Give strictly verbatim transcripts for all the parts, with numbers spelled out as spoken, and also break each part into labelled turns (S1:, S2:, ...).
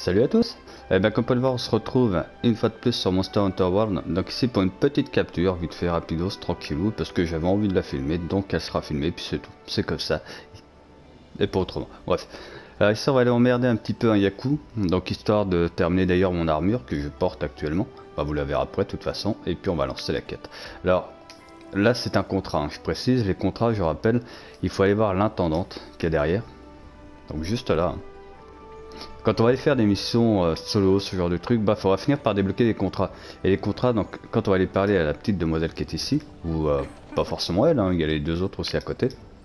S1: Salut à tous. Eh ben, comme on peut le voir, on se retrouve une fois de plus sur Monster Hunter World. Donc ici pour une petite capture, vite fait rapidos, tranquillou, parce que j'avais envie de la filmer, donc elle sera filmée, puis c'est tout. C'est comme ça. Et pas autrement. Bref. Alors ici on va aller emmerder un petit peu un Yaku, donc histoire de terminer d'ailleurs mon armure que je porte actuellement. Bah, vous la verrez après de toute façon, et puis on va lancer la quête. Alors là c'est un contrat, hein. Je précise, les contrats, je rappelle, il faut aller voir l'intendante qui est derrière. Donc juste là. Hein. Quand on va aller faire des missions euh, solo, ce genre de truc, bah faudra finir par débloquer des contrats. Et les contrats, donc quand on va aller parler à la petite demoiselle qui est ici, ou euh, pas forcément elle, hein, il y a les deux autres aussi à côté.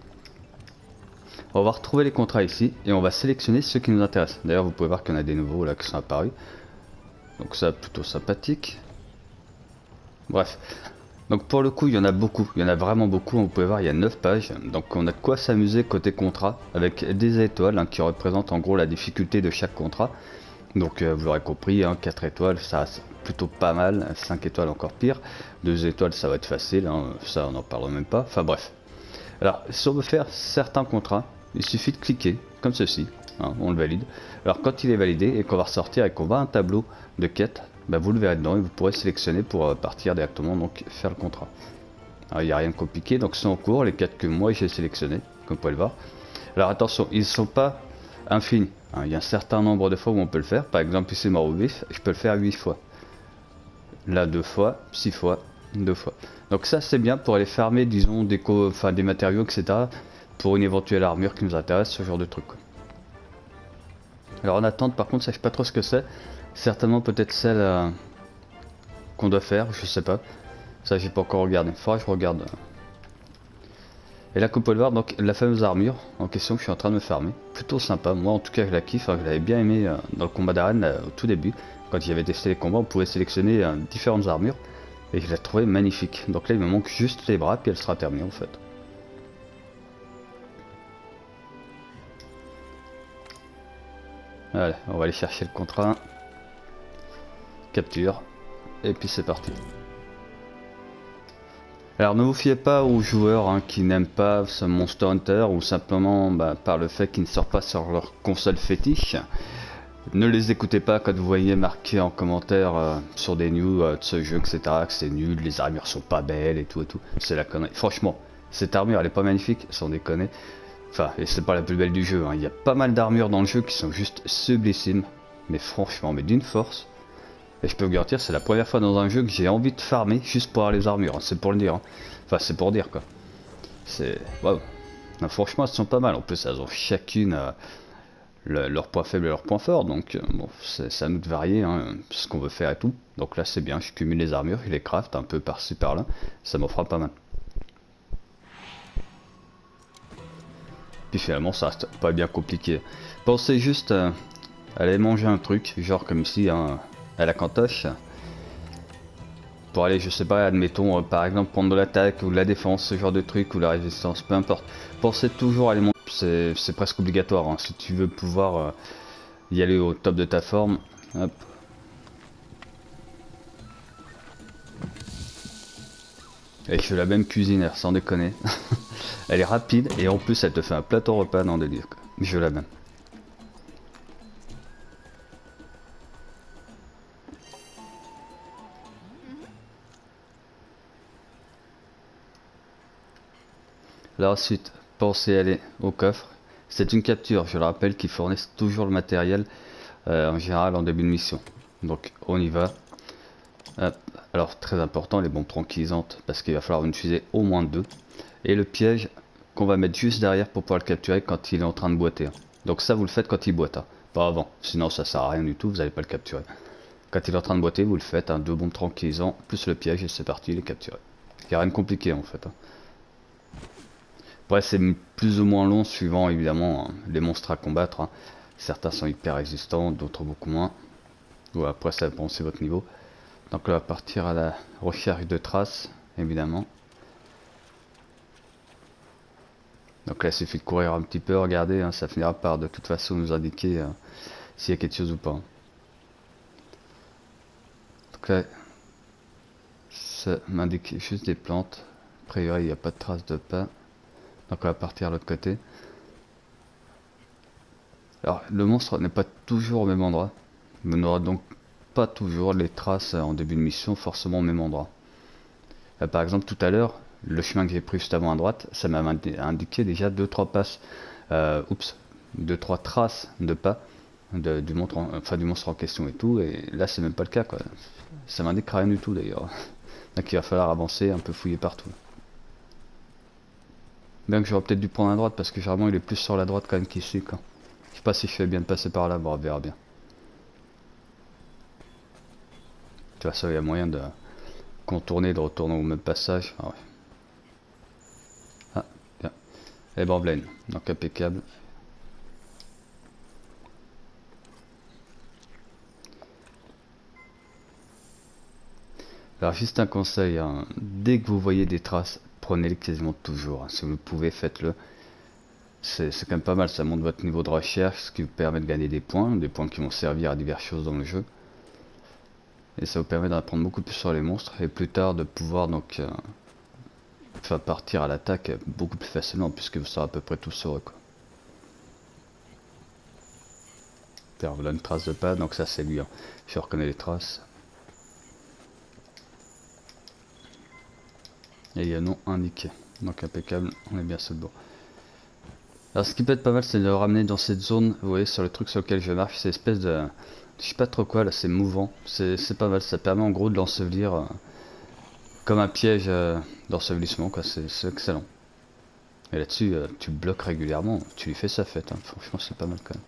S1: On va retrouver les contrats ici et on va sélectionner ceux qui nous intéressent. D'ailleurs vous pouvez voir qu'il y en a des nouveaux là qui sont apparus. Donc ça plutôt sympathique. Bref. Donc pour le coup il y en a beaucoup, il y en a vraiment beaucoup, vous pouvez voir il y a neuf pages, donc on a de quoi s'amuser côté contrat, avec des étoiles hein, qui représentent en gros la difficulté de chaque contrat. Donc euh, vous l'aurez compris, hein, quatre étoiles ça c'est plutôt pas mal, cinq étoiles encore pire, deux étoiles ça va être facile, hein, ça on n'en parle même pas, enfin bref. Alors si on veut faire certains contrats, il suffit de cliquer, comme ceci, hein, on le valide. Alors quand il est validé et qu'on va ressortir et qu'on va à un tableau de quête, bah, vous le verrez dedans et vous pourrez sélectionner pour euh, partir directement, donc faire le contrat. Alors il n'y a rien de compliqué, donc c'est en cours, les quêtes que moi j'ai sélectionnées, comme vous pouvez le voir. Alors attention, ils ne sont pas infinis, hein, il y a un certain nombre de fois où on peut le faire, par exemple ici mort au vif, je peux le faire huit fois. Là deux fois, six fois, deux fois. Donc ça c'est bien pour aller farmer, disons, des, co enfin, des matériaux, et cetera. Pour une éventuelle armure qui nous intéresse, ce genre de truc. Alors en attente, par contre, ça je sais pas trop ce que c'est. Certainement peut-être celle euh, qu'on doit faire, je sais pas. Ça j'ai pas encore regardé. Faudra que je regarde. Et là, comme vous pouvez le voir, donc la fameuse armure en question que je suis en train de me farmer. Plutôt sympa. Moi en tout cas je la kiffe. Hein, je l'avais bien aimé euh, dans le combat d'arène euh, au tout début. Quand j'avais testé les combats, on pouvait sélectionner euh, différentes armures. Et je la trouvais magnifique. Donc là il me manque juste les bras, puis elle sera terminée en fait. Allez, on va aller chercher le contrat. Capture. Et puis c'est parti. Alors ne vous fiez pas aux joueurs hein, qui n'aiment pas ce Monster Hunter ou simplement bah, par le fait qu'ils ne sortent pas sur leur console fétiche. Ne les écoutez pas quand vous voyez marqué en commentaire euh, sur des news euh, de ce jeu, et cetera. Que c'est nul, les armures sont pas belles et tout et tout. C'est la connerie. Franchement, cette armure elle est pas magnifique, sans déconner. Enfin, et c'est pas la plus belle du jeu, hein. Il y a pas mal d'armures dans le jeu qui sont juste sublissimes. Mais franchement, mais d'une force. Et je peux vous garantir, c'est la première fois dans un jeu que j'ai envie de farmer juste pour avoir les armures. Hein. C'est pour le dire. Hein. Enfin, c'est pour dire quoi. C'est... Waouh. Franchement, elles sont pas mal. En plus, elles ont chacune euh, le, leur point faible et leur point fort. Donc, euh, bon, c'est à nous de varier hein, ce qu'on veut faire et tout. Donc là, c'est bien. Je cumule les armures, je les craft un peu par-ci par-là. Ça m'offre pas mal. Puis finalement ça reste pas bien compliqué. Pensez juste à aller manger un truc, genre comme ici hein, à la cantoche. Pour aller, je sais pas, admettons euh, par exemple prendre de l'attaque ou de la défense, ce genre de truc, ou la résistance, peu importe. Pensez toujours à aller manger, c'est presque obligatoire hein, si tu veux pouvoir euh, y aller au top de ta forme. Hop. Et je fais la même cuisinière, sans déconner. Elle est rapide et en plus elle te fait un plateau repas dans des livres. Je la même. Là ensuite, pensez à aller au coffre. C'est une capture, je le rappelle, qui fournissent toujours le matériel euh, en général en début de mission. Donc on y va. Hop. Alors très important, les bombes tranquillisantes parce qu'il va falloir en utiliser au moins deux. Et le piège qu'on va mettre juste derrière pour pouvoir le capturer quand il est en train de boiter. Donc ça vous le faites quand il boite, hein. Pas avant, sinon ça sert à rien du tout, vous n'allez pas le capturer. Quand il est en train de boiter, vous le faites, hein, deux bombes tranquillisantes plus le piège et c'est parti, il est capturé. Il n'y a rien de compliqué en fait. Hein. Après c'est plus ou moins long suivant évidemment hein, les monstres à combattre. Hein. Certains sont hyper résistants, d'autres beaucoup moins. Ou après ça dépend, c'est votre niveau. Donc là on va partir à la recherche de traces, évidemment. Donc là il suffit de courir un petit peu, regardez, hein, ça finira par de toute façon nous indiquer euh, s'il y a quelque chose ou pas. Donc là, ça m'indique juste des plantes. A priori il n'y a pas de traces de pas. Donc on va partir à l'autre côté. Alors le monstre n'est pas toujours au même endroit. Vous n'aurez donc pas toujours les traces en début de mission forcément au même endroit. Là, par exemple tout à l'heure, le chemin que j'ai pris juste avant à droite, ça m'a indiqué déjà deux trois passes, euh, oups, deux trois traces de pas de, du, monstre en, enfin, du monstre en question et tout, et là c'est même pas le cas quoi. Ça m'indique rien du tout d'ailleurs. Donc il va falloir avancer, un peu fouiller partout. Bien que j'aurais peut-être dû prendre à droite parce que généralement il est plus sur la droite quand même qu'ici quoi. Je sais pas si je fais bien de passer par là, bon on verra bien. De toute façon il y a moyen de contourner, de retourner au même passage. Ah ouais. Ah, bien. Et Bamblane, donc impeccable. Alors juste un conseil, hein. Dès que vous voyez des traces, prenez-les quasiment toujours. Hein. Si vous le pouvez, faites-le. C'est quand même pas mal, ça monte votre niveau de recherche, ce qui vous permet de gagner des points, des points qui vont servir à diverses choses dans le jeu. Et ça vous permet d'apprendre beaucoup plus sur les monstres et plus tard de pouvoir donc euh, faire partir à l'attaque beaucoup plus facilement puisque vous serez à peu près tous sur eux quoi. Alors, voilà une trace de pas, donc ça c'est lui, hein. Je reconnais les traces. Et il y a non indiqué, donc impeccable, on est bien sur le bon. Alors ce qui peut être pas mal c'est de le ramener dans cette zone, vous voyez sur le truc sur lequel je marche, c'est espèce de... Je sais pas trop quoi là, c'est mouvant, c'est pas mal, ça permet en gros de l'ensevelir euh, comme un piège euh, d'ensevelissement quoi, c'est excellent. Et là-dessus euh, tu bloques régulièrement, tu lui fais sa fête, hein. Franchement c'est pas mal quand même.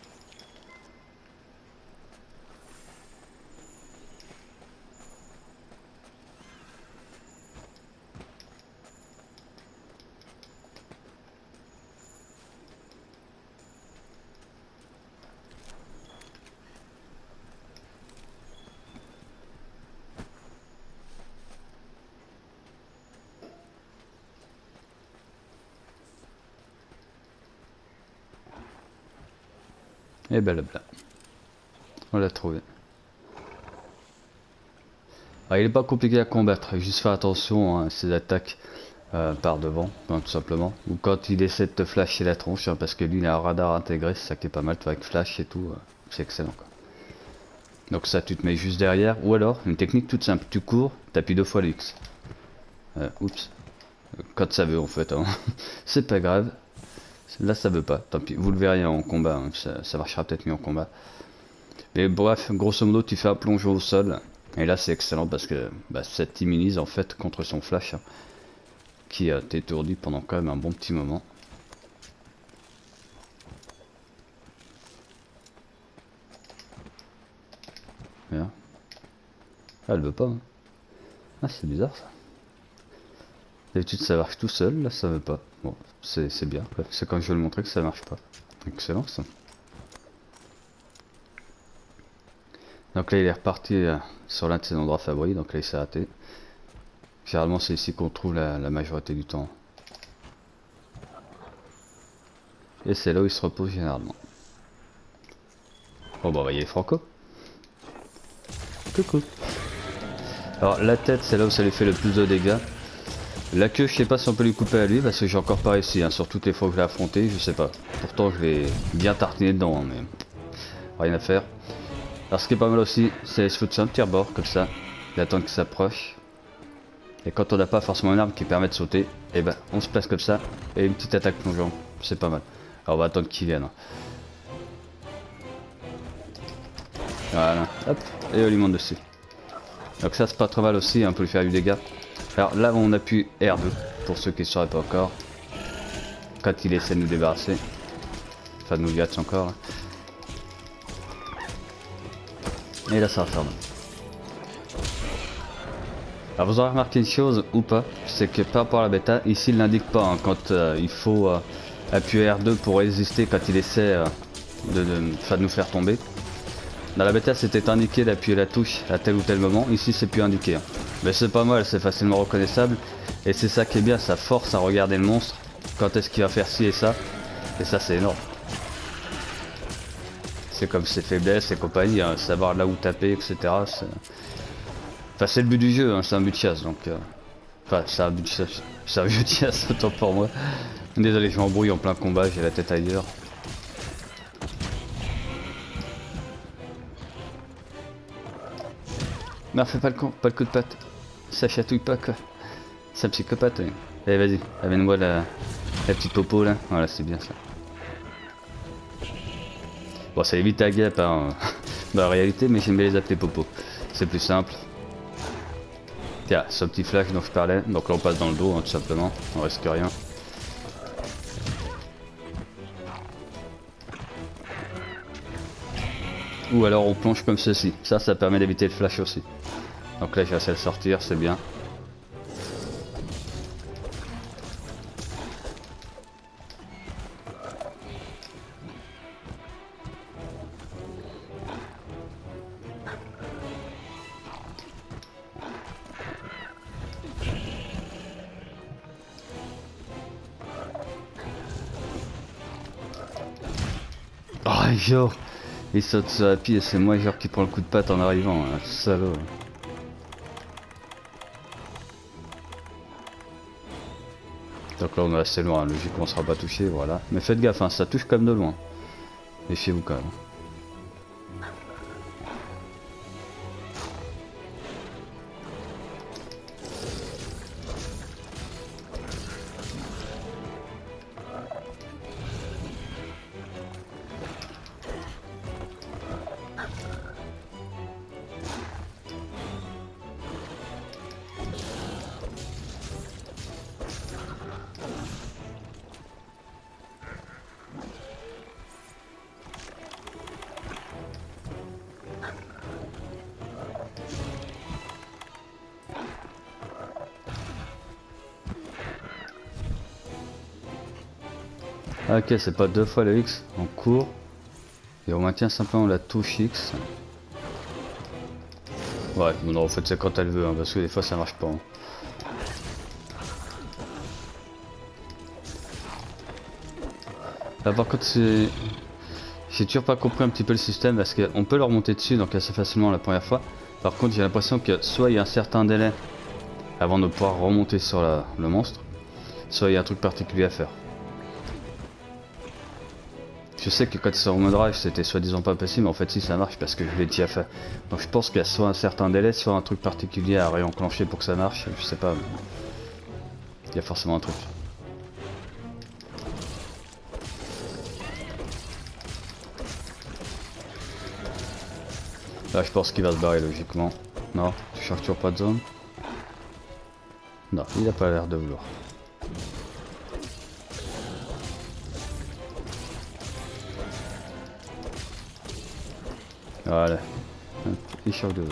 S1: Et blabla. On l'a trouvé. Alors, il est pas compliqué à combattre, juste faire attention à ses attaques euh, par devant, hein, tout simplement. Ou quand il essaie de te flasher la tronche, hein, parce que lui il a un radar intégré, c'est ça qui est pas mal, toi avec flash et tout, euh, c'est excellent quoi. Donc ça tu te mets juste derrière, ou alors une technique toute simple, tu cours, t'appuies deux fois l'X. Euh, oups. Quand ça veut en fait, hein. C'est pas grave. Là ça veut pas, tant pis, vous le verrez en combat, hein. ça, ça marchera peut-être mieux en combat. Mais bref, grosso modo tu fais un plongeon au sol, et là c'est excellent parce que bah, ça t'immunise en fait contre son flash, hein, qui euh, t'étourdit pendant quand même un bon petit moment. Bien. Ah, elle veut pas, hein. Ah c'est bizarre ça. D'habitude ça marche tout seul, là ça veut pas. Bon, c'est bien, c'est quand je vais le montrer que ça marche pas. Excellent ça. Donc là il est reparti euh, sur l'un de ses endroits favoris, donc là il s'est raté. Généralement c'est ici qu'on trouve la, la majorité du temps. Et c'est là où il se repose généralement. Bon bah voyez Franco. Coucou. Alors la tête c'est là où ça lui fait le plus de dégâts. La queue je sais pas si on peut lui couper à lui parce que j'ai encore pas réussi, hein, sur toutes les fois que je l'ai affronté, je sais pas. Pourtant je l'ai bien tartiné dedans, hein, mais rien à faire. Alors ce qui est pas mal aussi, c'est se foutre sur un petit rebord comme ça, d'attendre qu'il s'approche. Et quand on n'a pas forcément une arme qui permet de sauter, et ben on se place comme ça, et une petite attaque plongeante, c'est pas mal. Alors on va attendre qu'il vienne. Voilà, hop, et on lui monte dessus. Donc ça c'est pas trop mal aussi, on peut lui faire du dégât. Alors là on appuie R deux, pour ceux qui ne sauraient pas encore, quand il essaie de nous débarrasser, enfin de nous gâcher encore. Là. Et là ça va faire mal. Alors vous aurez remarqué une chose ou pas, c'est que par rapport à la bêta, ici il n'indique pas hein, quand euh, il faut euh, appuyer R deux pour résister quand il essaie euh, de, de, de nous faire tomber. Dans la bêta c'était indiqué d'appuyer la touche à tel ou tel moment, ici c'est plus indiqué. Hein. Mais c'est pas mal, c'est facilement reconnaissable. Et c'est ça qui est bien, ça force à regarder le monstre, quand est-ce qu'il va faire ci et ça. Et ça c'est énorme. C'est comme ses faiblesses et compagnie, hein, savoir là où taper, et cetera. Enfin c'est le but du jeu, hein, c'est un but de chasse donc... Euh... Enfin c'est un but de chasse, c'est un but de chasse autant pour moi. Désolé je m'embrouille en plein combat, j'ai la tête ailleurs. Mais refais pas le con, pas le coup de patte. Ça chatouille pas quoi. C'est un psychopathe. Oui. Allez vas-y, amène-moi la... la petite popo là. Voilà c'est bien ça. Bon ça évite la guêpe hein. Bah en réalité mais j'aime bien les appeler popo. C'est plus simple. Tiens, ce petit flash dont je parlais. Donc là on passe dans le dos hein, tout simplement. On risque rien. Ou alors on plonge comme ceci. Ça, ça permet d'éviter le flash aussi. Donc là, j'ai assez à le sortir, c'est bien. Oh, genre, il saute sur la pile et c'est moi genre qui prend le coup de patte en arrivant, hein, salaud. Donc là on est assez loin, logiquement on sera pas touché, voilà. Mais faites gaffe, hein, ça touche comme de loin. Méfiez-vous quand même. Ok, c'est pas deux fois le X, on court et on maintient simplement la touche X. Ouais, bon non, en fait c'est quand elle veut, hein, parce que des fois ça marche pas. Hein. Là par contre c'est... J'ai toujours pas compris un petit peu le système parce qu'on peut leur monter dessus donc assez facilement la première fois. Par contre j'ai l'impression que soit il y a un certain délai avant de pouvoir remonter sur la... le monstre, soit il y a un truc particulier à faire. Je sais que quand c'est sur mode drive c'était soi-disant pas possible, mais en fait si ça marche parce que je l'ai déjà fait. Donc je pense qu'il y a soit un certain délai, soit un truc particulier à réenclencher pour que ça marche, je sais pas. Il y a forcément un truc. Là je pense qu'il va se barrer logiquement. Non, tu cherches toujours pas de zone? Non, il a pas l'air de vouloir. Voilà, il cherche de zone.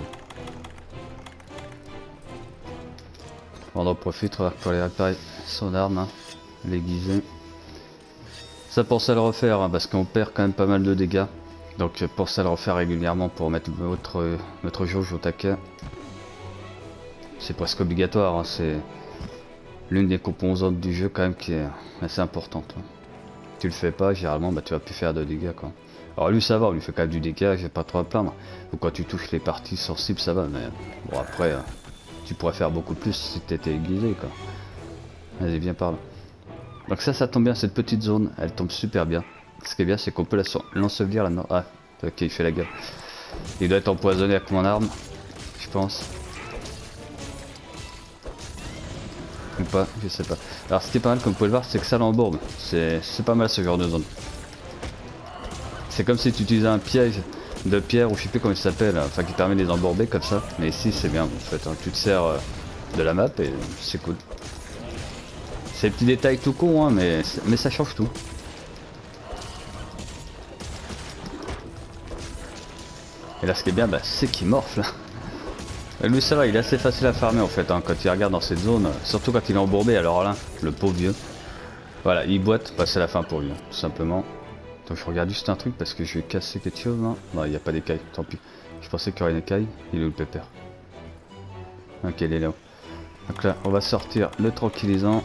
S1: On en profite pour aller réparer son arme, hein, l'aiguiser. Ça pense à le refaire, hein, parce qu'on perd quand même pas mal de dégâts. Donc pense à le refaire régulièrement pour mettre notre, notre jauge au taquet. C'est presque obligatoire, hein, c'est l'une des composantes du jeu quand même qui est assez importante. Hein. Tu le fais pas, généralement bah, tu vas plus faire de dégâts quoi. Alors lui ça va, on lui fait quand même du dégât, j'ai pas trop à plaindre. Ou quand tu touches les parties sensibles ça va, mais bon après euh, tu pourrais faire beaucoup plus si t'étais aiguisé quoi. Vas-y viens par là. Donc ça ça tombe bien, cette petite zone, elle tombe super bien. Ce qui est bien c'est qu'on peut l'ensevelir là. Ah ok il fait la gueule. Il doit être empoisonné avec mon arme, je pense. Ou pas, je sais pas. Alors ce qui est pas mal comme vous pouvez le voir c'est que ça l'embourbe. C'est pas mal ce genre de zone. C'est comme si tu utilisais un piège de pierre ou je sais plus comment il s'appelle, enfin qui permet de les embourber comme ça. Mais ici c'est bien en fait, hein. Tu te sers euh, de la map et c'est cool. C'est des petits détails tout con hein, mais, mais ça change tout. Et là ce qui est bien bah, c'est qu'il morfle. Et lui ça va, il est assez facile à farmer en fait hein, quand il regarde dans cette zone, surtout quand il est embourbé, alors là, le pauvre vieux. Voilà, il boite, bah, c'est la fin pour lui, hein, tout simplement. Donc je regarde juste un truc parce que je vais casser quelque chose là. Non, il n'y a pas d'écailles, tant pis. Je pensais qu'il y aurait une écaille, il est où le pépère? Ok, il est là. Donc là, on va sortir le tranquillisant.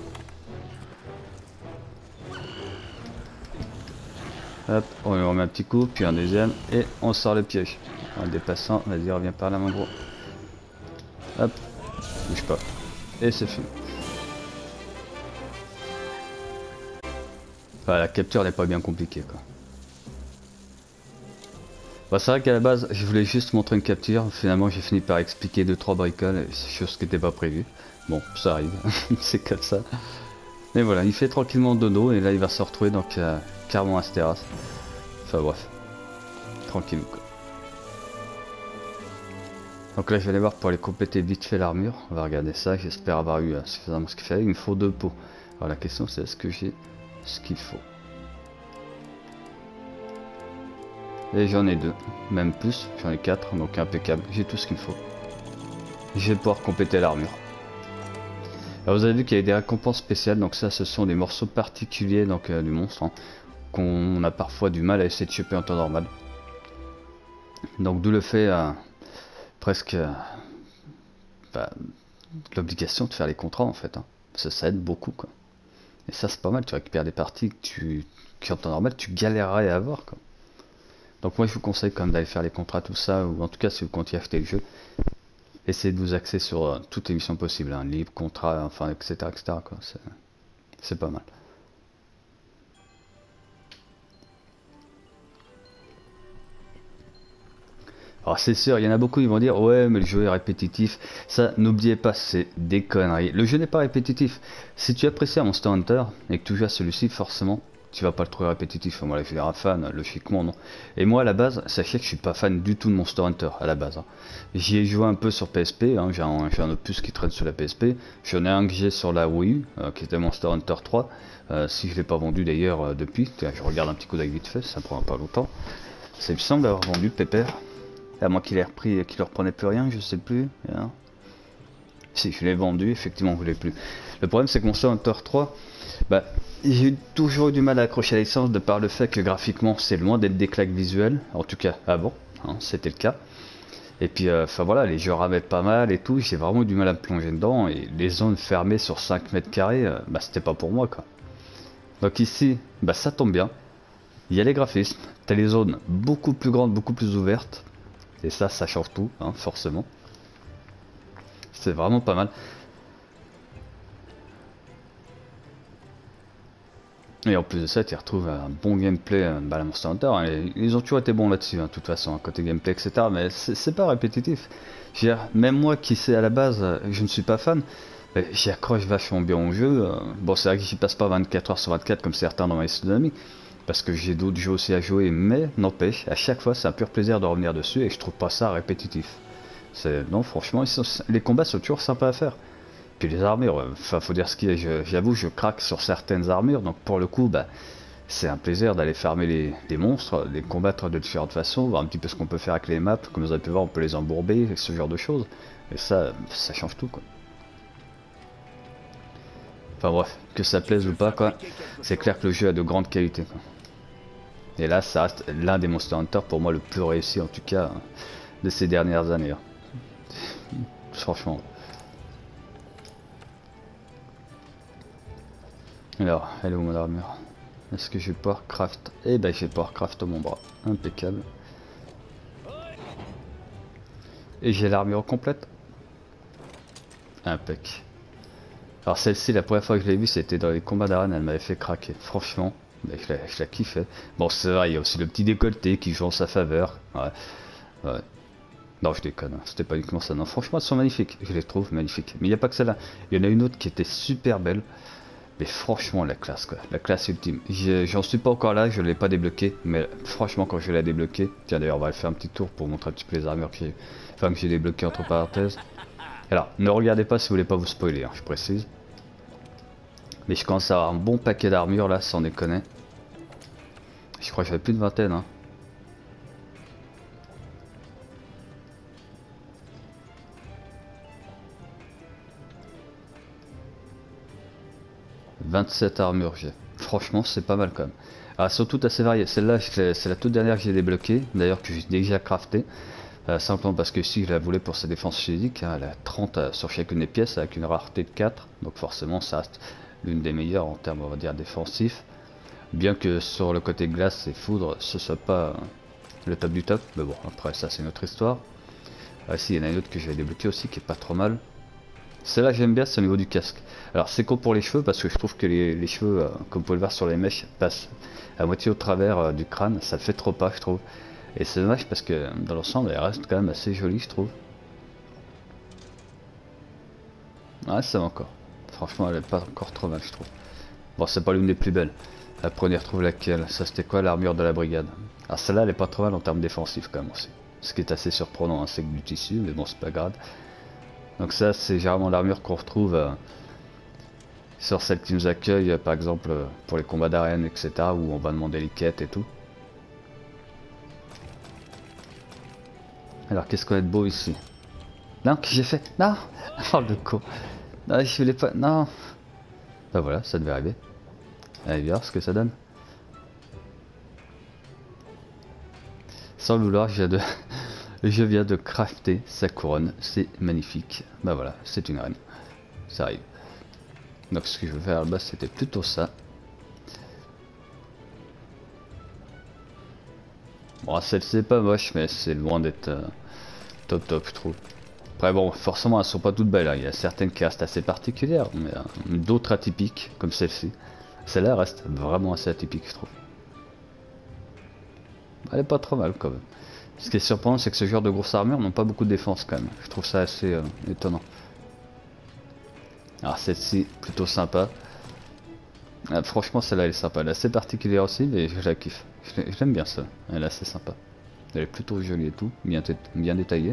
S1: Hop, on lui remet un petit coup, puis un deuxième, et on sort le piège. En dépassant, vas-y, reviens par là mon gros. Hop, bouge pas. Et c'est fini. Enfin, la capture n'est pas bien compliquée quoi. Bah, c'est vrai qu'à la base, je voulais juste montrer une capture. Finalement, j'ai fini par expliquer deux trois bricoles, chose qui n'était pas prévue. Bon, ça arrive, c'est comme ça. Mais voilà, il fait tranquillement dodo et là, il va se retrouver donc euh, carrément à cette terrasse. Enfin bref, tranquille quoi. Donc là, je vais aller voir pour aller compléter vite fait l'armure. On va regarder ça. J'espère avoir eu euh, suffisamment ce qu'il fallait. Il me faut deux pots. Alors la question, c'est est-ce que j'ai ce qu'il faut? Et j'en ai deux, même plus, j'en ai quatre, donc impeccable, j'ai tout ce qu'il me faut. Je vais pouvoir compléter l'armure. Alors vous avez vu qu'il y a des récompenses spéciales, donc ça ce sont des morceaux particuliers donc, euh, du monstre, hein, qu'on a parfois du mal à essayer de choper en temps normal. Donc d'où le fait euh, presque euh, bah, l'obligation de faire les contrats en fait, hein. Ça, ça aide beaucoup quoi. Et ça c'est pas mal, tu récupères des parties que tu, qui en temps normal tu galérerais à avoir quoi. Donc moi je vous conseille quand même d'aller faire les contrats, tout ça, ou en tout cas si vous comptez acheter le jeu, essayez de vous axer sur euh, toutes les missions possibles, hein, libre, contrat, enfin et cetera et cetera quoi, c'est pas mal. Alors c'est sûr, il y en a beaucoup qui vont dire ouais mais le jeu est répétitif, ça n'oubliez pas, c'est des conneries. Le jeu n'est pas répétitif. Si tu apprécies un Monster Hunter et que tu joues à celui-ci, forcément tu vas pas le trouver répétitif. Moi, je suis un fan, logiquement, non. Et moi, à la base, sachez que je suis pas fan du tout de Monster Hunter, à la base. Hein. J'y ai joué un peu sur P S P, hein. J'ai un, un opus qui traîne sur la P S P. J'en ai un que j'ai sur la Wii U, euh, qui était Monster Hunter trois. Euh, si je l'ai pas vendu d'ailleurs euh, depuis, je regarde un petit coup d'œil vite fait, ça prend pas longtemps. Ça me semble avoir vendu Pépère. À moins qu'il ait repris, qu'il ne reprenait plus rien, je sais plus. Hein. Si je l'ai vendu, effectivement, je ne l'ai plus. Le problème, c'est que Monster Hunter trois, bah, j'ai toujours eu du mal à accrocher la licence de par le fait que graphiquement, c'est loin d'être des claques visuelles. En tout cas, avant, hein, c'était le cas. Et puis, enfin euh, voilà, les jeux ramaient pas mal et tout. J'ai vraiment eu du mal à me plonger dedans. Et les zones fermées sur cinq mètres carrés, euh, bah, c'était pas pour moi, quoi. Donc ici, bah, ça tombe bien. Il y a les graphismes. T'as les zones beaucoup plus grandes, beaucoup plus ouvertes. Et ça, ça change tout, hein, forcément. C'est vraiment pas mal. Et en plus de ça, tu retrouves un bon gameplay, bah, la Monster Hunter. Hein, et ils ont toujours été bons là-dessus, hein, de toute façon, côté gameplay, et cetera. Mais c'est pas répétitif. Je veux dire, même moi qui sais à la base, je ne suis pas fan, j'y accroche vachement bien au jeu. Bon, c'est vrai que j'y passe pas vingt-quatre heures sur vingt-quatre comme certains dans ma liste d'amis. Parce que j'ai d'autres jeux aussi à jouer, mais n'empêche, à chaque fois c'est un pur plaisir de revenir dessus et je trouve pas ça répétitif. Non, franchement, ils sont, les combats sont toujours sympas à faire. Puis les armures, enfin, faut dire ce qu'il est, j'avoue, je craque sur certaines armures, donc pour le coup, bah, c'est un plaisir d'aller farmer les, les monstres, les combattre de différentes façons, voir un petit peu ce qu'on peut faire avec les maps, comme vous avez pu voir, on peut les embourber, ce genre de choses. Et ça, ça change tout, quoi. Enfin bref, que ça plaise ou pas, quoi, c'est clair que le jeu a de grandes qualités, quoi. Et là, ça reste l'un des Monster Hunter pour moi le plus réussi en tout cas de ces dernières années. Hein. Franchement. Alors, elle est où mon armure? Est-ce que je vais pouvoir craft? Eh ben, je vais pouvoir craft mon bras. Impeccable. Et j'ai l'armure complète. Impec. Alors celle-ci, la première fois que je l'ai vue, c'était dans les combats d'arène, elle m'avait fait craquer. Franchement. Mais je, la, je la kiffais. Bon, c'est vrai, il y a aussi le petit décolleté qui joue en sa faveur. Ouais. Ouais. Non, je déconne. C'était pas uniquement ça. Non, franchement, elles sont magnifiques. Je les trouve magnifiques. Mais il n'y a pas que celle-là. Il y en a une autre qui était super belle. Mais franchement, la classe, quoi. La classe ultime. J'en suis pas encore là, je ne l'ai pas débloqué. Mais franchement, quand je vais la débloquer. Tiens, d'ailleurs, on va faire un petit tour pour montrer un petit peu les armures que j'ai enfin, que j'ai débloquées entre parenthèses. Alors, ne regardez pas si vous voulez pas vous spoiler, hein, je précise. Mais je commence à avoir un bon paquet d'armures là, sans déconner. Je crois que j'avais plus de vingtaine. Hein. vingt-sept armures j'ai. Franchement, c'est pas mal quand même. Ah, sont toutes assez variées. Celle-là, c'est la toute dernière que j'ai débloquée. D'ailleurs, que j'ai déjà crafté. Euh, simplement parce que ici, je la voulais pour sa défense physique. Hein, elle a trente euh, sur chacune des pièces avec une rareté de quatre. Donc forcément, ça reste l'une des meilleures en termes, on va dire, défensifs. Bien que sur le côté glace et foudre, ce soit pas le top du top. Mais bon, après ça, c'est notre histoire. Ah si, il y en a une autre que j'avais débloquée aussi qui est pas trop mal. Celle-là que j'aime bien, c'est au niveau du casque. Alors c'est con pour les cheveux parce que je trouve que les, les cheveux, euh, comme vous pouvez le voir sur les mèches, passent à moitié au travers euh, du crâne. Ça fait trop pas, je trouve. Et c'est dommage parce que dans l'ensemble elle reste quand même assez jolie je trouve. Ouais ça va encore. Franchement elle est pas encore trop mal je trouve. Bon c'est pas l'une des plus belles. Après on y retrouve laquelle? Ça c'était quoi? L'armure de la brigade. Alors celle-là elle est pas trop mal en termes défensifs quand même aussi. Ce qui est assez surprenant hein, c'est que du tissu mais bon c'est pas grave. Donc ça c'est généralement l'armure qu'on retrouve euh, sur celle qui nous accueille euh, par exemple euh, pour les combats d'arène etc. où on va demander les quêtes et tout. Alors qu'est-ce qu'on a de beau ici? Non, qu'est-ce que j'ai fait? Non. Oh le con. Non, je voulais pas. Non. Bah voilà, ça devait arriver. Allez voir ce que ça donne. Sans le vouloir, je viens de, je viens de crafter sa couronne. C'est magnifique. Bah voilà, c'est une reine. Ça arrive. Donc ce que je veux faire là-bas, c'était plutôt ça. Bon, celle-ci est pas moche, mais c'est loin d'être euh, top top, je trouve. Après bon, forcément elles sont pas toutes belles, hein. Il y a certaines qui restent assez particulières, mais euh, d'autres atypiques, comme celle-ci. Celle-là reste vraiment assez atypique je trouve. Elle est pas trop mal quand même. Ce qui est surprenant c'est que ce genre de grosse armure n'ont pas beaucoup de défense quand même. Je trouve ça assez euh, étonnant. Alors celle-ci, plutôt sympa. Ah, franchement celle-là elle est sympa, elle est assez particulière aussi mais je la kiffe. Je l'aime bien ça, elle est assez sympa. Elle est plutôt jolie et tout, bien, bien détaillée.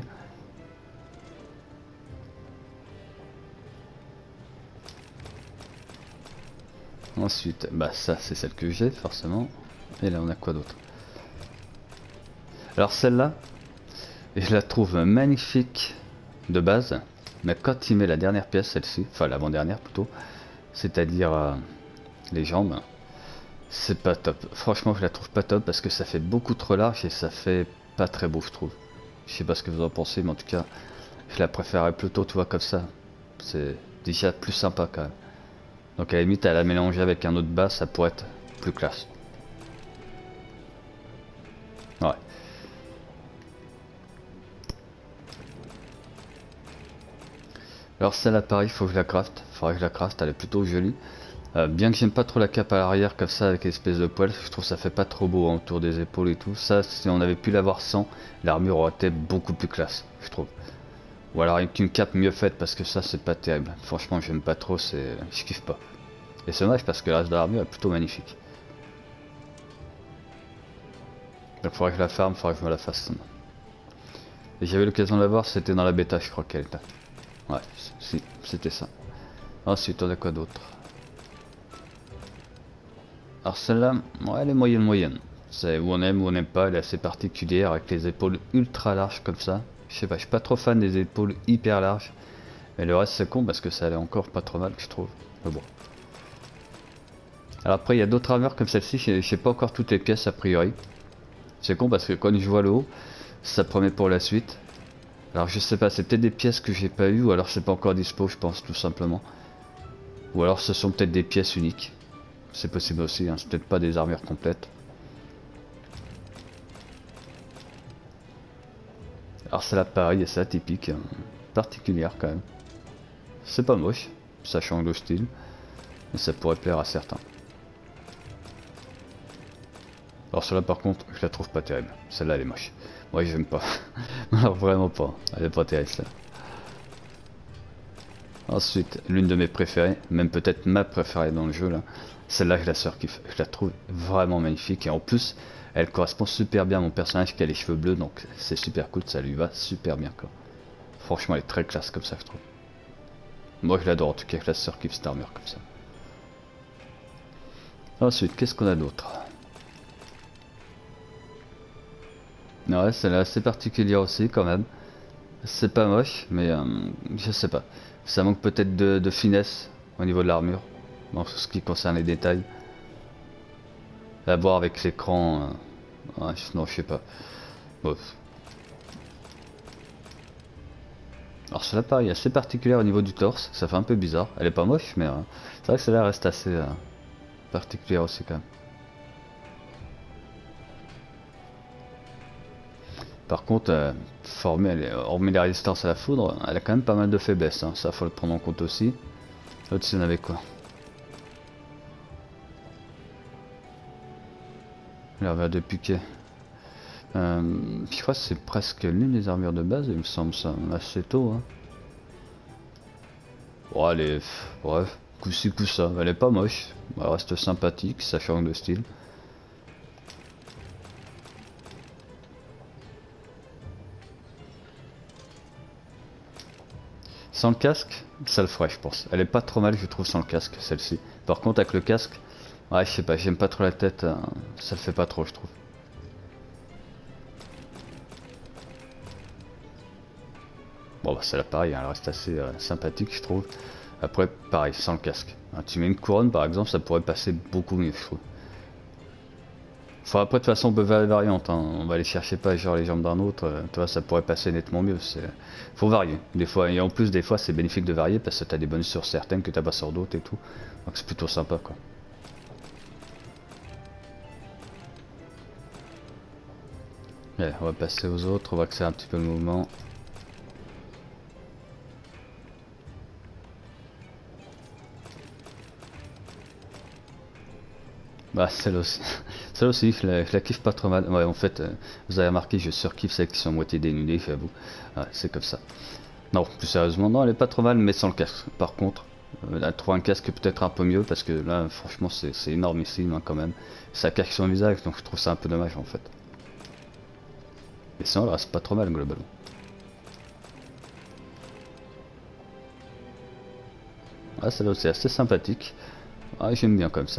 S1: Ensuite, bah ça c'est celle que j'ai forcément. Et là on a quoi d'autre? Alors celle-là, je la trouve magnifique de base, mais quand il met la dernière pièce, celle-ci, enfin l'avant-dernière plutôt, c'est-à-dire euh, les jambes, c'est pas top. Franchement je la trouve pas top parce que ça fait beaucoup trop large et ça fait pas très beau je trouve. Je sais pas ce que vous en pensez mais en tout cas je la préférerais plutôt tu vois comme ça. C'est déjà plus sympa quand même. Donc à la limite à la mélanger avec un autre bas ça pourrait être plus classe. Ouais. Alors celle-là pareil, il faut que je la craft. Faudrait que je la craft, elle est plutôt jolie. Euh, bien que j'aime pas trop la cape à l'arrière comme ça avec l'espèce de poil, je trouve ça fait pas trop beau hein, autour des épaules et tout. Ça si on avait pu l'avoir sans, l'armure aurait été beaucoup plus classe, je trouve. Ou alors avec une cape mieux faite parce que ça c'est pas terrible. Franchement j'aime pas trop, c'est, je kiffe pas. Et c'est dommage parce que le reste de l'armure est plutôt magnifique. Donc faudrait que je la farme, faudrait que je me la fasse. Et j'avais l'occasion de la voir, c'était dans la bêta je crois qu'elle était. Ouais, si, c'était ça. Ensuite on a quoi d'autre? Alors celle-là, ouais, elle est moyenne moyenne. C'est où on aime ou on n'aime pas, elle est assez particulière avec les épaules ultra larges comme ça. Je sais pas, je suis pas trop fan des épaules hyper larges. Mais le reste c'est con parce que ça allait encore pas trop mal je trouve. Mais bon. Alors après il y a d'autres armures comme celle-ci, je sais pas encore toutes les pièces a priori. C'est con parce que quand je vois le haut, ça promet pour la suite. Alors je sais pas, c'est peut-être des pièces que j'ai pas eu ou alors c'est pas encore dispo je pense tout simplement. Ou alors ce sont peut-être des pièces uniques. C'est possible aussi, hein. C'est peut-être pas des armures complètes. Alors c'est là pareil, c'est atypique, hein. Particulière quand même. C'est pas moche, ça change le style, mais ça pourrait plaire à certains. Alors celle-là par contre, je la trouve pas terrible. Celle-là elle est moche. Moi j'aime pas. Alors vraiment pas, elle est pas terrible celle-là. Ensuite, l'une de mes préférées, même peut-être ma préférée dans le jeu là. Celle-là je la surkiffe, je la trouve vraiment magnifique et en plus elle correspond super bien à mon personnage qui a les cheveux bleus donc c'est super cool, ça lui va super bien quoi. Franchement elle est très classe comme ça je trouve. Moi je l'adore en tout cas, je la surkiffe cette armure comme ça. Ensuite qu'est-ce qu'on a d'autre? Ouais celle-là assez particulière aussi quand même. C'est pas moche mais euh, je sais pas. Ça manque peut-être de, de finesse au niveau de l'armure. Dans ce qui concerne les détails. À voir avec l'écran. Euh... Ouais, non, je sais pas. Bon. Alors celle-là pareil, assez particulière au niveau du torse. Ça fait un peu bizarre. Elle est pas moche, mais euh... c'est vrai que celle-là reste assez euh... particulière aussi quand même. Par contre, euh, formée, elle est, hormis la résistance à la foudre, elle a quand même pas mal de faiblesses. Hein. Ça, faut le prendre en compte aussi. Au-dessus, on avait quoi? L'herbe de piquet. Euh, je crois que c'est presque l'une des armures de base, il me semble ça, assez tôt. Hein. Bon, elle est... Bref, coup-ci, coup-ça, elle est pas moche, elle reste sympathique, ça change de style. Sans le casque, ça le ferait je pense. Elle est pas trop mal je trouve sans le casque, celle-ci. Par contre avec le casque, ouais je sais pas, j'aime pas trop la tête, hein, ça le fait pas trop je trouve. Bon bah celle-là pareil, hein, elle reste assez euh, sympathique je trouve. Après pareil, sans le casque. Hein, tu mets une couronne par exemple, ça pourrait passer beaucoup mieux je trouve. Enfin après de toute façon on peut faire les variantes, hein. On va aller chercher pas genre les jambes d'un autre, euh, tu vois ça pourrait passer nettement mieux, faut varier des fois, et en plus des fois c'est bénéfique de varier parce que t'as des bonus sur certaines que t'as pas sur d'autres et tout, donc c'est plutôt sympa quoi. Allez, on va passer aux autres, on va accélérer un petit peu le mouvement. Bah celle aussi, celle aussi je la, je la kiffe pas trop mal. Ouais en fait euh, vous avez remarqué je surkiffe celles qui sont à moitié dénudées j'avoue. Ouais, c'est comme ça. Non plus sérieusement non elle est pas trop mal mais sans le casque. Par contre euh, elle trouve un casque peut-être un peu mieux parce que là franchement c'est énormissime hein, quand même. Ça cache son visage donc je trouve ça un peu dommage en fait. Mais sinon elle reste pas trop mal globalement. Ah celle-là aussi assez sympathique. Ah j'aime bien comme ça.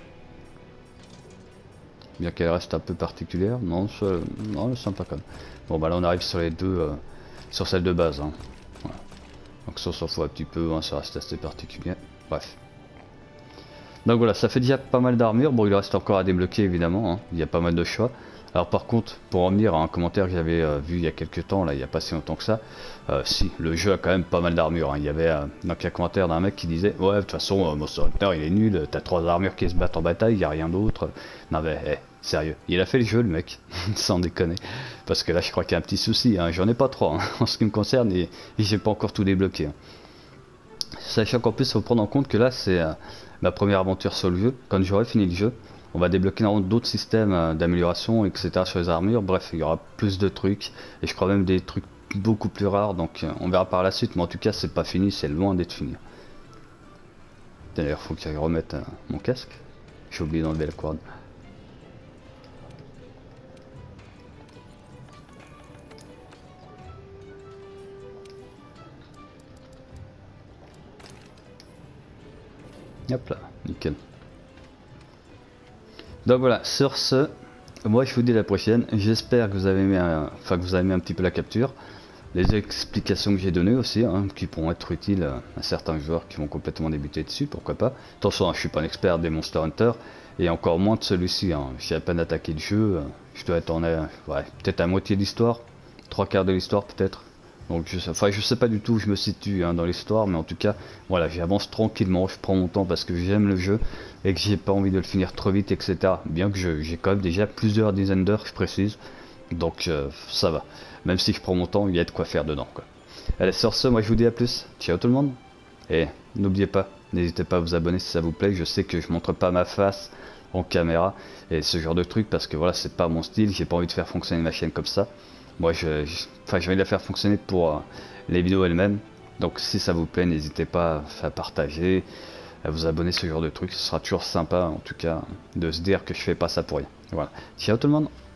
S1: Bien qu'elle reste un peu particulière, non, ça, non, elle est sympa quand même. Bon bah là on arrive sur les deux, euh, sur celle de base. Hein. Voilà. Donc ça on s'en fout un petit peu, hein, ça reste assez particulier. Bref. Donc voilà, ça fait déjà pas mal d'armure. Bon il reste encore à débloquer évidemment, hein. Il y a pas mal de choix. Alors par contre, pour revenir à un commentaire que j'avais euh, vu il y a quelques temps, là il n'y a pas si longtemps que ça, euh, si, le jeu a quand même pas mal d'armure. Hein. Il y avait euh, donc un commentaire d'un mec qui disait ouais de toute façon euh, Monster Hunter il est nul, t'as trois armures qui se battent en bataille, il n'y a rien d'autre. Non mais hey, sérieux, il a fait le jeu le mec, sans déconner. Parce que là je crois qu'il y a un petit souci, hein. J'en ai pas trois hein, en ce qui me concerne et, et j'ai pas encore tout débloqué. Hein. Sachant qu'en plus il faut prendre en compte que là c'est euh, ma première aventure sur le jeu, quand j'aurai fini le jeu. On va débloquer d'autres systèmes d'amélioration, et cetera sur les armures. Bref, il y aura plus de trucs. Et je crois même des trucs beaucoup plus rares. Donc on verra par la suite. Mais en tout cas, c'est pas fini. C'est loin d'être fini. D'ailleurs, il faut que j'aille remettre euh, mon casque. J'ai oublié d'enlever la corde. Hop là, nickel. Donc voilà, sur ce, moi je vous dis à la prochaine. J'espère que vous avez aimé, un, enfin que vous avez aimé un petit peu la capture, les explications que j'ai données aussi, hein, qui pourront être utiles à certains joueurs qui vont complètement débuter dessus, pourquoi pas. Attention, hein, je suis pas un expert des Monster Hunter et encore moins de celui-ci. Hein. J'ai à peine attaqué le jeu, je dois être en, ouais, peut-être à moitié de l'histoire, trois quarts de l'histoire peut-être. Donc je sais, enfin je sais pas du tout où je me situe hein, dans l'histoire, mais en tout cas voilà, j'avance tranquillement, je prends mon temps parce que j'aime le jeu et que j'ai pas envie de le finir trop vite, et cetera. Bien que j'ai quand même déjà plusieurs dizaines d'heures, je précise, donc euh, ça va. Même si je prends mon temps, il y a de quoi faire dedans quoi. Allez sur ce, moi je vous dis à plus, ciao tout le monde, et n'oubliez pas, n'hésitez pas à vous abonner si ça vous plaît, je sais que je montre pas ma face en caméra et ce genre de trucs parce que voilà c'est pas mon style, j'ai pas envie de faire fonctionner ma chaîne comme ça. Moi, je, je, enfin, j'ai envie de la faire fonctionner pour euh, les vidéos elles-mêmes. Donc, si ça vous plaît, n'hésitez pas à partager, à vous abonner, ce genre de trucs. Ce sera toujours sympa, en tout cas, de se dire que je fais pas ça pour rien. Voilà. Ciao tout le monde.